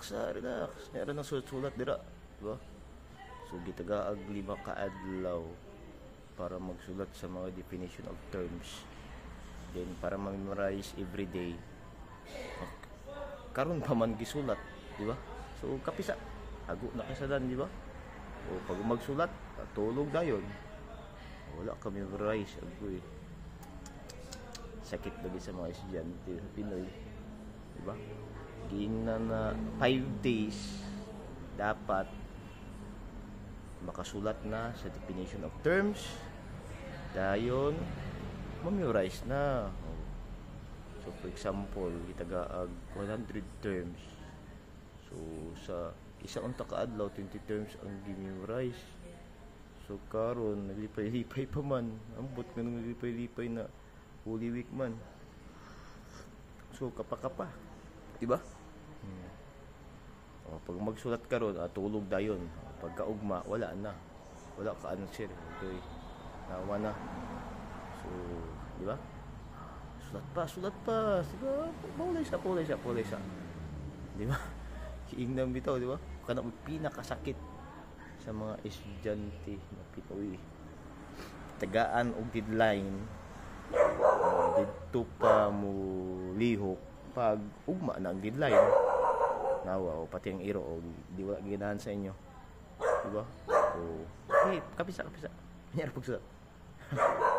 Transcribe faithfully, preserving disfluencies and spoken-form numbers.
relax ah, relax. Meron ng sulat-sulat dira, di ba? So gitagaag lima ka adlaw para magsulat sa mga definition of terms. Then para ma-memorize every day. Karon pa man gisulat, di ba? So kapisa, ago na kasadan, di ba? O pag magsulat, tulog dayon. Wala ka memorize, agoy. Sakit lagi sa mga estudyante sa Pinoy, di ba? Giingnan na five days dapat makasulat na sa definition of terms. Dayon memorize na. So for example, gitagaag one hundred terms. So sa isa unta ka adlaw twenty terms ang gi-memorize. So karon naglipay-lipay pa man. Ambot nga nang naglipay-lipay na Holy Week man. So kapa-kapa, di ba? Hmm. O, pag magsulat karon, ah, tulog dayon. Pagkaugma, wala na. Wala ka answer. Okay. Nawa na. So, di ba? Sulat pa, sulat pa. Diba? Pulay sa, pulay sa, pulay sa. Di ba? Kiingnam bitaw, di ba? Kana mo pinakasakit sa mga estudyante na Pinoy. Tagaan og deadline. Uh, dito pa mo lihok pag ugma na ang deadline. Nawa o pati ang iro o di wala ginahan sa inyo, di ba? So, hey, kapisa kapisa. Nyara pagsulat.